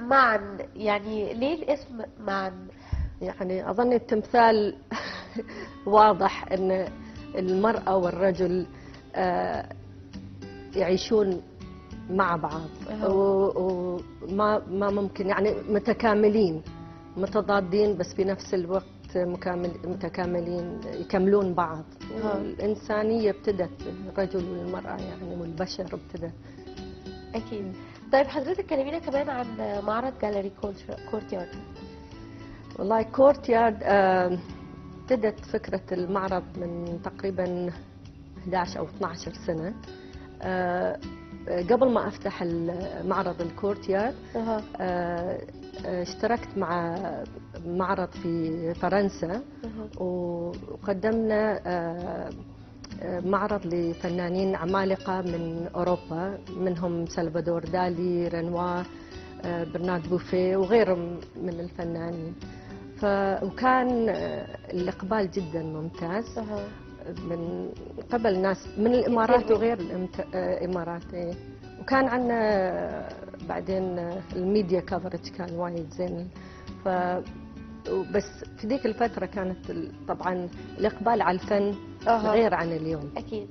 معا، يعني ليه الاسم معا؟ يعني أظن التمثال واضح أن المرأة والرجل يعيشون مع بعض وما ممكن يعني متكاملين متضادين بس في نفس الوقت متكاملين يكملون بعض. الإنسانية ابتدت الرجل والمرأة يعني والبشر ابتدت. أكيد. طيب حضرتك كلمينا كمان عن معرض جاليري كورتيارد. والله كورتيارد ابتدت فكرة المعرض من تقريبا 11 أو 12 سنة. قبل ما أفتح معرض الكورتيارد اشتركت مع معرض في فرنسا وقدمنا معرض لفنانين عمالقة من أوروبا، منهم سلفادور دالي، رنوار، برنارد بوفيه وغيرهم من الفنانين. وكان الإقبال جدا ممتاز من قبل ناس من الإمارات وغير الإمارات. وكان عندنا بعدين الميديا كفرج كان وايد زين. بس في ذيك الفترة كانت طبعا الإقبال على الفن غير عن اليوم. أكيد.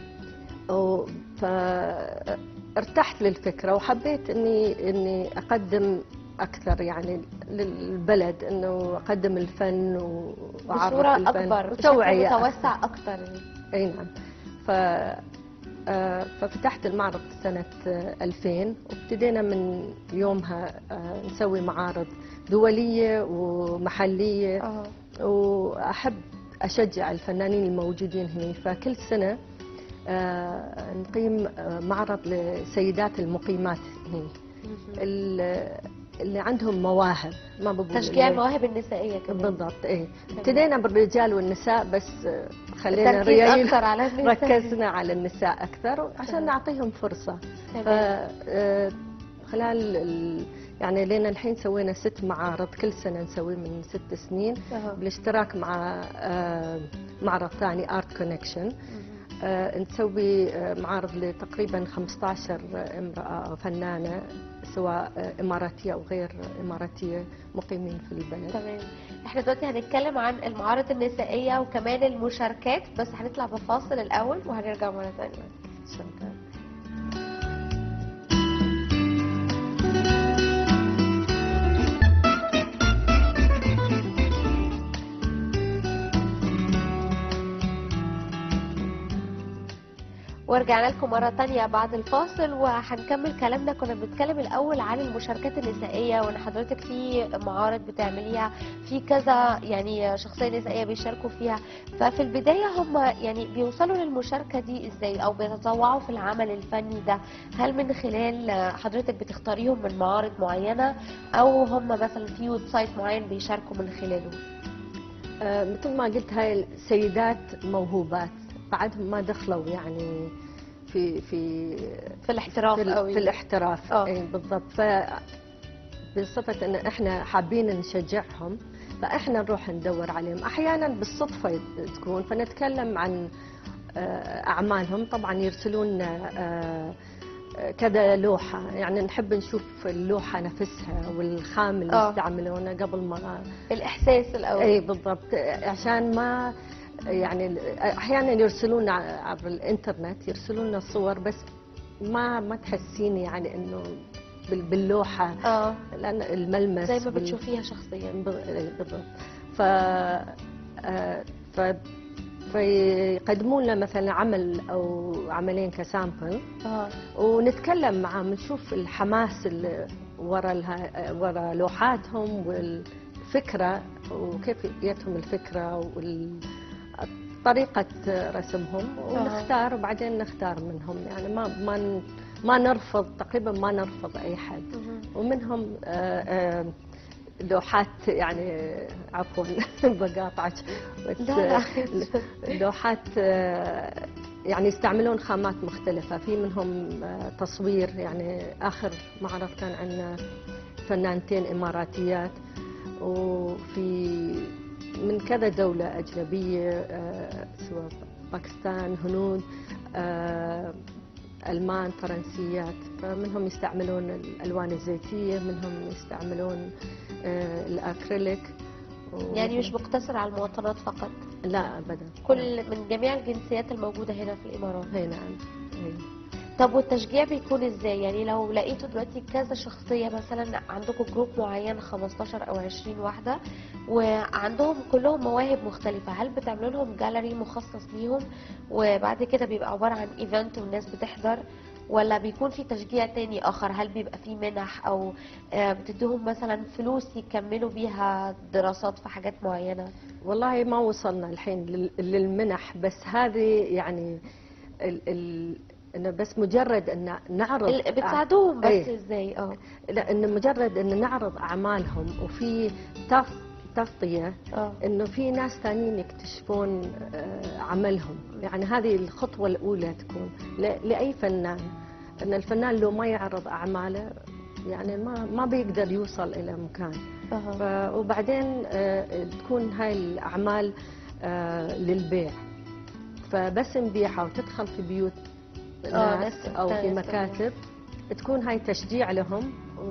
فارتحت للفكرة وحبيت إني أقدم أكثر يعني للبلد، إنه أقدم الفن وأعرف بصورة الفن أكبر وتوعية متوسع أكثر. أي نعم. ففتحت المعرض سنة 2000 وابتدينا من يومها نسوي معارض دولية ومحلية. وأحب أشجع الفنانين الموجودين هنا، فكل سنة نقيم معرض لسيدات المقيمات هنا اللي عندهم مواهب، ما بقول تشجيع المواهب النسائية كمان. بالضبط. ابتدينا بالرجال والنساء بس خلينا أكثر على النساء. ركزنا على النساء أكثر عشان نعطيهم فرصة. خلال يعني لين الحين سوينا 6 معارض كل سنة نسوي من 6 سنين بالاشتراك مع معرض ثاني آرت كونكشن. نسوي معارض لتقريبا 15 امرأة فنانة سواء إماراتية أو غير إماراتية مقيمين في البلد. تمام. احنا دلوقتي هنتكلم عن المعارض النسائية وكمان المشاركات، بس هنطلع بفاصل الأول وهنرجع مرة ثانية. شكرا. ورجعنا لكم مرة تانية بعد الفاصل وهنكمل كلامنا. كنا بنتكلم الأول عن المشاركات النسائية وإن حضرتك في معارض بتعمليها في كذا يعني شخصية نسائية بيشاركوا فيها. ففي البداية هم يعني بيوصلوا للمشاركة دي إزاي أو بيتطوعوا في العمل الفني ده؟ هل من خلال حضرتك بتختاريهم من معارض معينة أو هم مثلا في ويب سايت معين بيشاركوا من خلاله؟ مثل ما قلت هاي السيدات موهوبات بعدهم ما دخلوا يعني في الاحتراف قوي. في الاحتراف. اي بالضبط. بصفة ان احنا حابين نشجعهم فاحنا نروح ندور عليهم. احيانا بالصدفة تكون فنتكلم عن اعمالهم. طبعا يرسلون كذا لوحة، يعني نحب نشوف اللوحة نفسها والخام اللي يستعملونه قبل ما الإحساس الأول. اي بالضبط. عشان ما يعني احيانا يرسلون عبر الانترنت يرسلون لنا صور بس ما تحسين يعني انه باللوحه لان الملمس زي ما بتشوفيها شخصيا. بالضبط. فيقدمون لنا مثلا عمل او عملين كسامبل ونتكلم معهم نشوف الحماس اللي ورا لوحاتهم والفكره وكيف جتهم الفكره طريقة رسمهم ونختار وبعدين نختار منهم. يعني ما نرفض تقريبا ما نرفض أي حد. ومنهم لوحات يعني عفوا بقاطعك بس لوحات يعني يستعملون خامات مختلفة. في منهم تصوير، يعني آخر معرض كان عندنا فنانتين إماراتيات وفي من كذا دولة أجنبية سواء باكستان، هنود، ألمان فرنسيات، فمنهم يستعملون الألوان الزيتية، منهم يستعملون الأكريليك. يعني مش مقتصر على المواطنات فقط؟ لا أبدا، كل من جميع الجنسيات الموجودة هنا في الإمارات؟ هي نعم. طب والتشجيع بيكون ازاي؟ يعني لو لقيتوا دلوقتي كذا شخصية، مثلا عندكم جروب معين 15 أو 20 واحدة وعندهم كلهم مواهب مختلفة، هل بتعملوا لهم جاليري مخصص ليهم وبعد كده بيبقى عبارة عن ايفنت والناس بتحضر، ولا بيكون في تشجيع تاني آخر؟ هل بيبقى في منح أو بتديهم مثلا فلوس يكملوا بيها دراسات في حاجات معينة؟ والله ما وصلنا الحين للمنح، بس هذه يعني انه بس مجرد ان نعرض بتساعدوهم بس ايه. ازاي؟ لا، انه مجرد ان نعرض اعمالهم وفي تغطيه، انه في ناس ثانيين يكتشفون عملهم. يعني هذه الخطوه الاولى تكون لاي فنان، ان الفنان لو ما يعرض اعماله يعني ما بيقدر يوصل الى مكان. وبعدين تكون هاي الاعمال للبيع، فبس نبيعها وتدخل في بيوت ناس او في مكاتب، تكون هاي تشجيع لهم.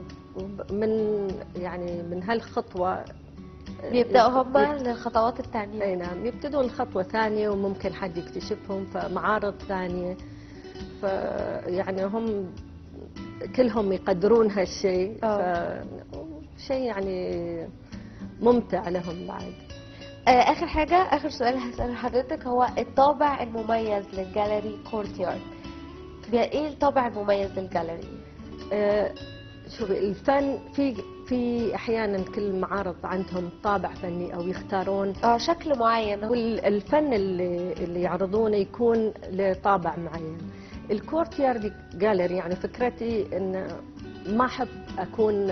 من هالخطوه بيبداوا هم الخطوات الثانيه. اي نعم، يبتدون الخطوه ثانيه وممكن حد يكتشفهم فمعارض ثانيه. فيعني هم كلهم يقدرون هالشيء، شيء يعني ممتع لهم بعد. اخر حاجه، اخر سؤال هساله لحضرتك، هو الطابع المميز للجاليري كورتيارد. ايه الطابع المميز للجاليري؟ شوفي، الفن في احيانا كل معارض عندهم طابع فني او يختارون شكل معين، والفن اللي يعرضونه يكون له طابع معين. الكورتيارد جاليري يعني فكرتي ان ما احب اكون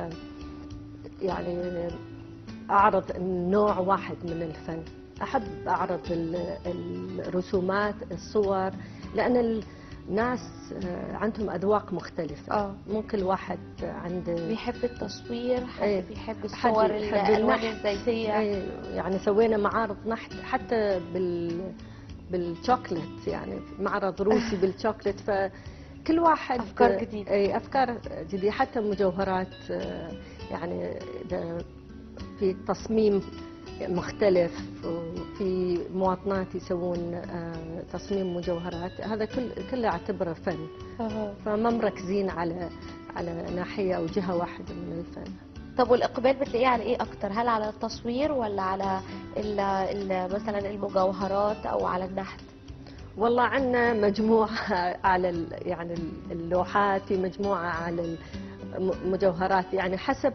يعني اعرض نوع واحد من الفن، احب اعرض الرسومات، الصور، لان الناس عندهم اذواق مختلفه. مو كل واحد عنده بيحب التصوير، حد بيحب الصور، الالوان الزيتيه. يعني سوينا معارض نحت حتى بالشوكليت، يعني معرض روسي بالشوكليت، فكل واحد افكار جديده. افكار جديده، حتى مجوهرات يعني في تصميم مختلف، وفي مواطنات يسوون تصميم مجوهرات. هذا كله اعتبره فن. فما مركزين على ناحيه او جهه واحده من الفن. طب والاقبال بتلاقيه على ايه اكتر؟ هل على التصوير ولا على مثلا المجوهرات او على النحت؟ والله عندنا مجموعه على يعني اللوحات، في مجموعه على المجوهرات، يعني حسب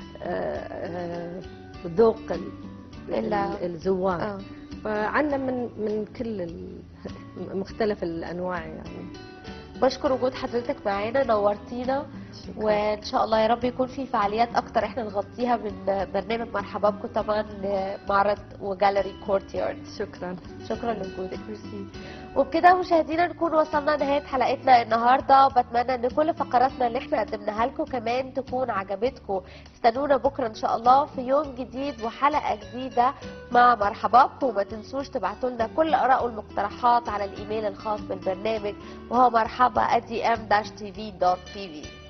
ذوق الزوار. فعندنا من كل مختلف الانواع يعني. بشكر وجود حضرتك معانا، نورتينا. شكرا. وان شاء الله يا رب يكون في فعاليات اكتر احنا نغطيها من برنامج مرحبا بكم طبعا لمعرض وجاليري كورتيارد. شكرا لوجودك. ميرسي. وبكده مشاهدينا نكون وصلنا لنهايه حلقتنا النهارده. بتمنى ان كل فقراتنا اللي احنا قدمناها لكم كمان تكون عجبتكم. استنونا بكره ان شاء الله في يوم جديد وحلقه جديده مع مرحبا بكم. وما تنسوش تبعتوا لنا كل اراء والمقترحات على الايميل الخاص بالبرنامج، وهو marhaba@dm-tv.tv.